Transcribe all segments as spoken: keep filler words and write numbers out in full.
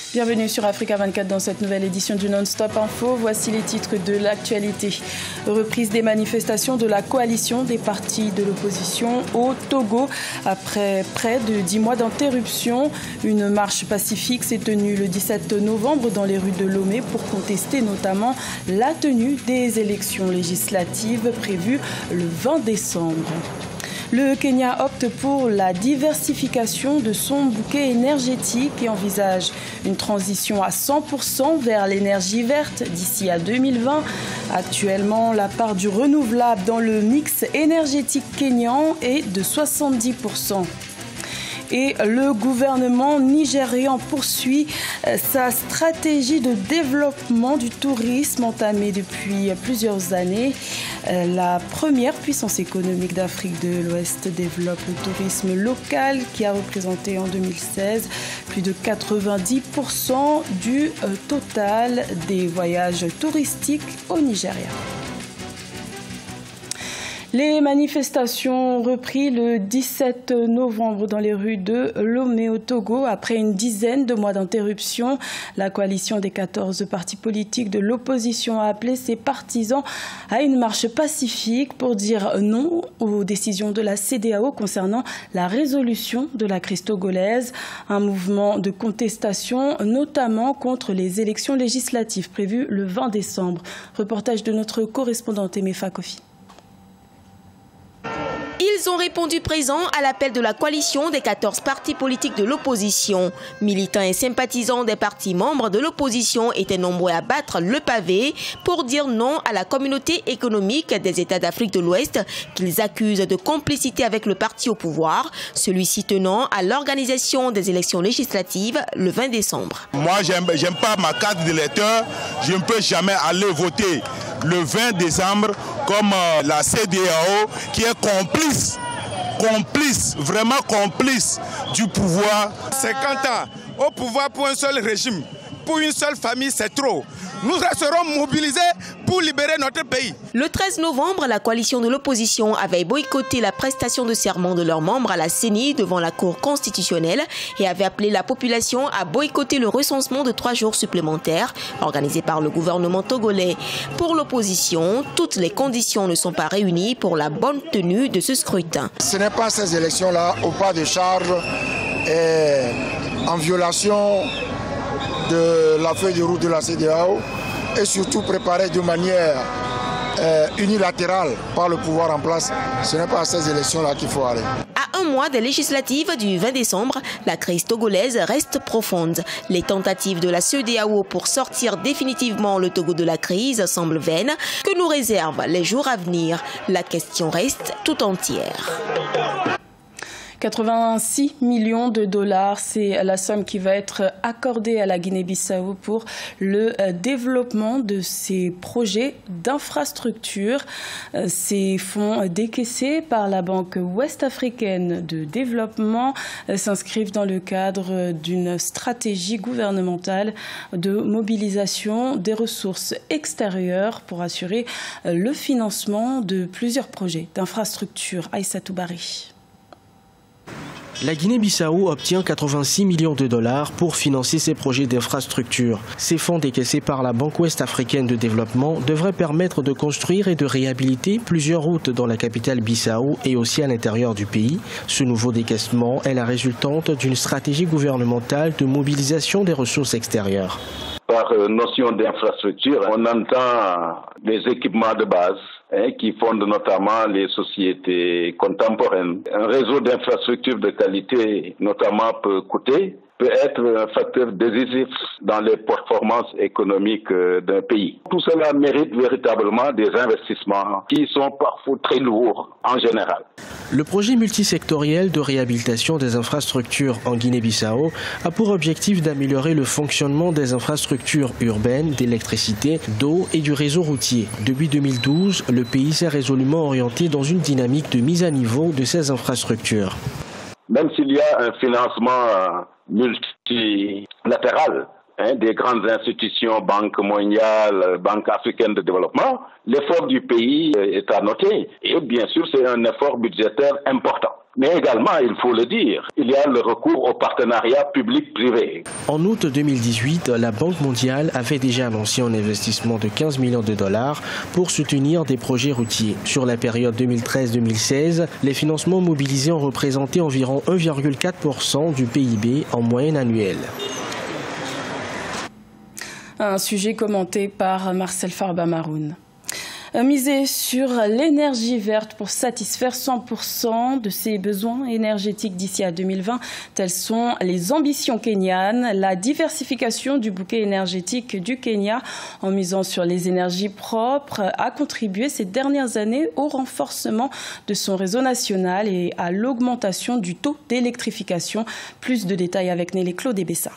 Bienvenue sur Africa vingt-quatre dans cette nouvelle édition du Non-Stop Info. Voici les titres de l'actualité. Reprise des manifestations de la coalition des partis de l'opposition au Togo. Après près de dix mois d'interruption, une marche pacifique s'est tenue le dix-sept novembre dans les rues de Lomé pour contester notamment la tenue des élections législatives prévues le vingt décembre. Le Kenya opte pour la diversification de son bouquet énergétique et envisage une transition à cent pour cent vers l'énergie verte d'ici à deux mille vingt. Actuellement, la part du renouvelable dans le mix énergétique kényan est de soixante-dix pour cent. Et le gouvernement nigérian poursuit sa stratégie de développement du tourisme entamée depuis plusieurs années. La première puissance économique d'Afrique de l'Ouest développe le tourisme local qui a représenté en deux mille seize plus de quatre-vingt-dix pour cent du total des voyages touristiques au Nigeria. Les manifestations ont repris le dix-sept novembre dans les rues de Lomé au Togo. Après une dizaine de mois d'interruption, la coalition des quatorze partis politiques de l'opposition a appelé ses partisans à une marche pacifique pour dire non aux décisions de la C E D E A O concernant la résolution de la crise togolaise. Un mouvement de contestation, notamment contre les élections législatives prévues le vingt décembre. Reportage de notre correspondante Emefa Kofi. Ils ont répondu présents à l'appel de la coalition des quatorze partis politiques de l'opposition. Militants et sympathisants des partis membres de l'opposition étaient nombreux à battre le pavé pour dire non à la communauté économique des États d'Afrique de l'Ouest qu'ils accusent de complicité avec le parti au pouvoir, celui-ci tenant à l'organisation des élections législatives le vingt décembre. Moi, j'aime j'aime pas ma carte d'électeur, je ne peux jamais aller voter le vingt décembre comme euh, la C E D E A O qui est complice, complice, vraiment complice du pouvoir. cinquante ans au pouvoir pour un seul régime, pour une seule famille, c'est trop. Nous resterons mobilisés pour libérer notre pays. Le treize novembre, la coalition de l'opposition avait boycotté la prestation de serment de leurs membres à la C E N I devant la Cour constitutionnelle et avait appelé la population à boycotter le recensement de trois jours supplémentaires organisé par le gouvernement togolais. Pour l'opposition, toutes les conditions ne sont pas réunies pour la bonne tenue de ce scrutin. Ce n'est pas ces élections-là au pas de charge et en violation de la feuille de route de la C E D E A O et surtout préparée de manière euh, unilatérale par le pouvoir en place. Ce n'est pas à ces élections-là qu'il faut aller. À un mois des législatives du vingt décembre, la crise togolaise reste profonde. Les tentatives de la C E D E A O pour sortir définitivement le Togo de la crise semblent vaines. Que nous réservent les jours à venir? La question reste tout entière. quatre-vingt-six millions de dollars, c'est la somme qui va être accordée à la Guinée-Bissau pour le développement de ces projets d'infrastructure. Ces fonds décaissés par la Banque ouest-africaine de développement s'inscrivent dans le cadre d'une stratégie gouvernementale de mobilisation des ressources extérieures pour assurer le financement de plusieurs projets d'infrastructure. Aïssatou Bari. La Guinée-Bissau obtient quatre-vingt-six millions de dollars pour financer ses projets d'infrastructure. Ces fonds décaissés par la Banque ouest-africaine de développement devraient permettre de construire et de réhabiliter plusieurs routes dans la capitale Bissau et aussi à l'intérieur du pays. Ce nouveau décaissement est la résultante d'une stratégie gouvernementale de mobilisation des ressources extérieures. Par notion d'infrastructure, on entend les équipements de base hein, qui fondent notamment les sociétés contemporaines. Un réseau d'infrastructures de qualité, notamment, peut coûter, peut être un facteur décisif dans les performances économiques d'un pays. Tout cela mérite véritablement des investissements qui sont parfois très lourds en général. Le projet multisectoriel de réhabilitation des infrastructures en Guinée-Bissau a pour objectif d'améliorer le fonctionnement des infrastructures urbaines, d'électricité, d'eau et du réseau routier. Depuis deux mille douze, le pays s'est résolument orienté dans une dynamique de mise à niveau de ces infrastructures. Même s'il y a un financement multilatéral, hein, des grandes institutions, Banque mondiale, Banque africaine de développement, l'effort du pays est à noter. Et bien sûr, c'est un effort budgétaire important. Mais également, il faut le dire, il y a le recours au partenariat public-privé. En août deux mille dix-huit, la Banque mondiale avait déjà annoncé un investissement de quinze millions de dollars pour soutenir des projets routiers. Sur la période deux mille treize deux mille seize, les financements mobilisés ont représenté environ un virgule quatre pour cent du P I B en moyenne annuelle. Un sujet commenté par Marcel Farba-Maroun. Miser sur l'énergie verte pour satisfaire cent pour cent de ses besoins énergétiques d'ici à deux mille vingt. Telles sont les ambitions kenyanes. La diversification du bouquet énergétique du Kenya en misant sur les énergies propres a contribué ces dernières années au renforcement de son réseau national et à l'augmentation du taux d'électrification. Plus de détails avec Nelly Claude Bessa.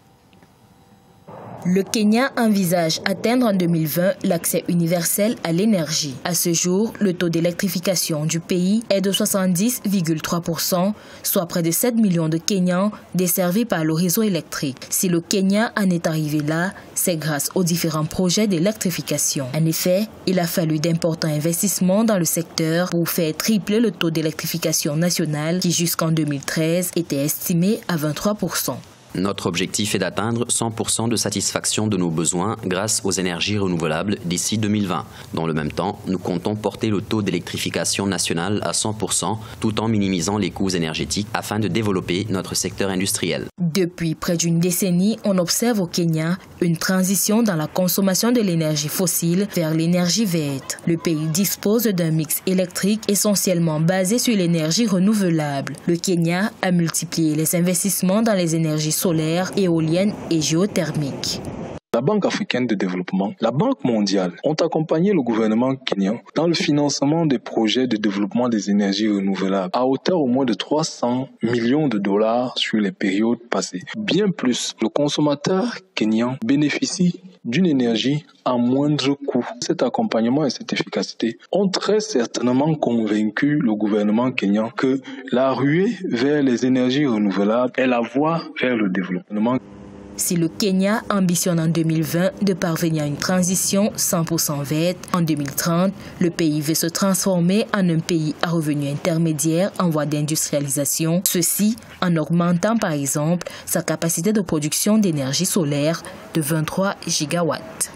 Le Kenya envisage atteindre en deux mille vingt l'accès universel à l'énergie. À ce jour, le taux d'électrification du pays est de soixante-dix virgule trois pour cent, soit près de sept millions de Kenyans desservis par le réseau électrique. Si le Kenya en est arrivé là, c'est grâce aux différents projets d'électrification. En effet, il a fallu d'importants investissements dans le secteur pour faire tripler le taux d'électrification national qui jusqu'en deux mille treize était estimé à vingt-trois pour cent. Notre objectif est d'atteindre cent pour cent de satisfaction de nos besoins grâce aux énergies renouvelables d'ici deux mille vingt. Dans le même temps, nous comptons porter le taux d'électrification national à cent pour cent tout en minimisant les coûts énergétiques afin de développer notre secteur industriel. Depuis près d'une décennie, on observe au Kenya une transition dans la consommation de l'énergie fossile vers l'énergie verte. Le pays dispose d'un mix électrique essentiellement basé sur l'énergie renouvelable. Le Kenya a multiplié les investissements dans les énergies solaires, éoliennes et géothermiques. La Banque africaine de développement, la Banque mondiale ont accompagné le gouvernement kenyan dans le financement des projets de développement des énergies renouvelables à hauteur au moins de trois cents millions de dollars sur les périodes passées. Bien plus, le consommateur kenyan bénéficie d'une énergie à moindre coût. Cet accompagnement et cette efficacité ont très certainement convaincu le gouvernement kenyan que la ruée vers les énergies renouvelables est la voie vers le développement. Si le Kenya ambitionne en deux mille vingt de parvenir à une transition cent pour cent verte, en deux mille trente, le pays veut se transformer en un pays à revenus intermédiaires en voie d'industrialisation, ceci en augmentant par exemple sa capacité de production d'énergie solaire de vingt-trois gigawatts.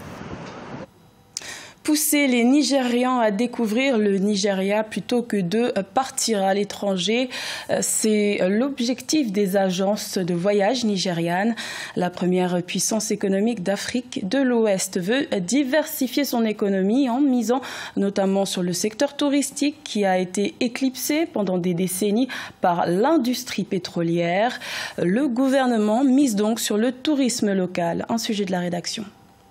Pousser les Nigérians à découvrir le Nigeria plutôt que de partir à l'étranger, c'est l'objectif des agences de voyage nigérianes. La première puissance économique d'Afrique de l'Ouest veut diversifier son économie en misant notamment sur le secteur touristique qui a été éclipsé pendant des décennies par l'industrie pétrolière. Le gouvernement mise donc sur le tourisme local. Un sujet de la rédaction.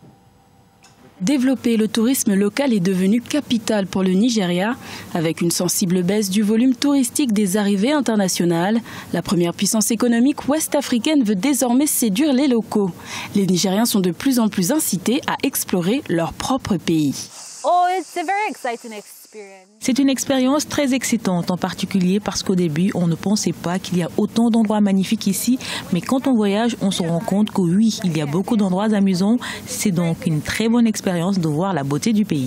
Développer le tourisme local est devenu capital pour le Nigeria. Avec une sensible baisse du volume touristique des arrivées internationales, la première puissance économique ouest-africaine veut désormais séduire les locaux. Les Nigériens sont de plus en plus incités à explorer leur propre pays. Oh, it's a very exciting experience. C'est une expérience très excitante, en particulier parce qu'au début, on ne pensait pas qu'il y a autant d'endroits magnifiques ici, mais quand on voyage, on se rend compte que oui, il y a beaucoup d'endroits amusants. C'est donc une très bonne expérience de voir la beauté du pays.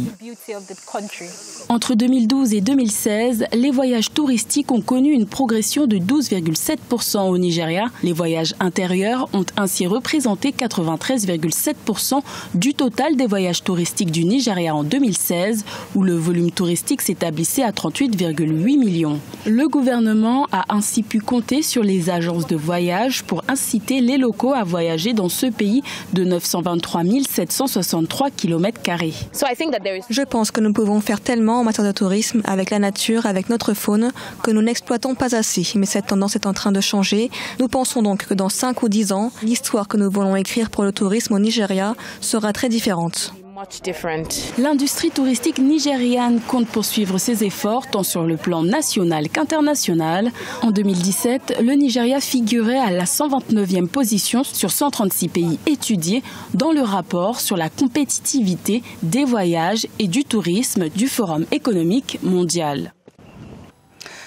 Entre deux mille douze et deux mille seize, les voyages touristiques ont connu une progression de douze virgule sept pour cent au Nigeria. Les voyages intérieurs ont ainsi représenté quatre-vingt-treize virgule sept pour cent du total des voyages touristiques du Nigeria en deux mille seize, où le volume touristique s'établissait à trente-huit virgule huit millions. Le gouvernement a ainsi pu compter sur les agences de voyage pour inciter les locaux à voyager dans ce pays de neuf cent vingt-trois mille sept cent soixante-trois kilomètres carrés. Je pense que nous pouvons faire tellement en matière de tourisme avec la nature, avec notre faune, que nous n'exploitons pas assez. Mais cette tendance est en train de changer. Nous pensons donc que dans cinq ou dix ans, l'histoire que nous voulons écrire pour le tourisme au Nigeria sera très différente. L'industrie touristique nigériane compte poursuivre ses efforts tant sur le plan national qu'international. En deux mille dix-sept, le Nigeria figurait à la cent vingt-neuvième position sur cent trente-six pays étudiés dans le rapport sur la compétitivité des voyages et du tourisme du Forum économique mondial.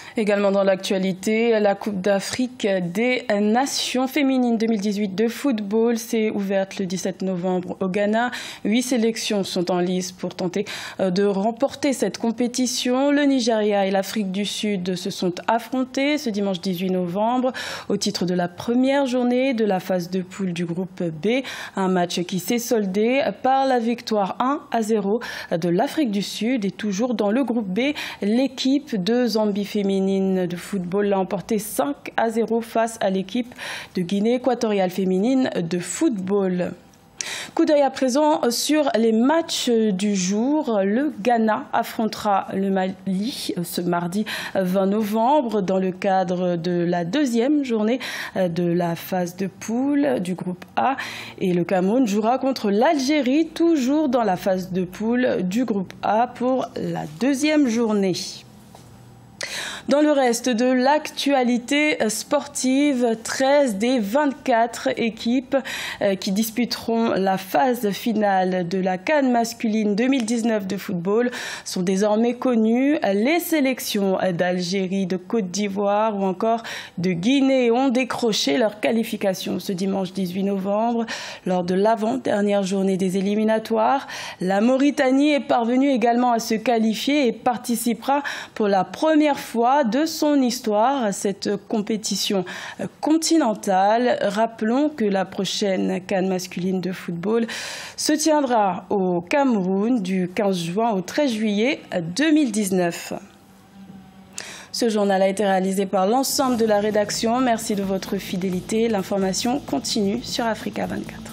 Également dans l'actualité, la Coupe d'Afrique des Nations féminines deux mille dix-huit de football s'est ouverte le dix-sept novembre au Ghana. Huit sélections sont en lice pour tenter de remporter cette compétition. Le Nigeria et l'Afrique du Sud se sont affrontés ce dimanche dix-huit novembre au titre de la première journée de la phase de poule du groupe B. Un match qui s'est soldé par la victoire un à zéro de l'Afrique du Sud. Et toujours dans le groupe B, l'équipe de Zambie féminine de football l'a emporté cinq à zéro face à l'équipe de Guinée équatoriale féminine de football. Coup d'œil à présent sur les matchs du jour. Le Ghana affrontera le Mali ce mardi vingt novembre dans le cadre de la deuxième journée de la phase de poule du groupe A. Et le Cameroun jouera contre l'Algérie, toujours dans la phase de poule du groupe A pour la deuxième journée. Dans le reste de l'actualité sportive, treize des vingt-quatre équipes qui disputeront la phase finale de la CAN masculine deux mille dix-neuf de football sont désormais connues. Les sélections d'Algérie, de Côte d'Ivoire ou encore de Guinée ont décroché leur qualification ce dimanche dix-huit novembre lors de l'avant-dernière journée des éliminatoires. La Mauritanie est parvenue également à se qualifier et participera pour la première fois de son histoire à cette compétition continentale. Rappelons que la prochaine CAN masculine de football se tiendra au Cameroun du quinze juin au treize juillet deux mille dix-neuf. Ce journal a été réalisé par l'ensemble de la rédaction. Merci de votre fidélité. L'information continue sur Africa vingt-quatre.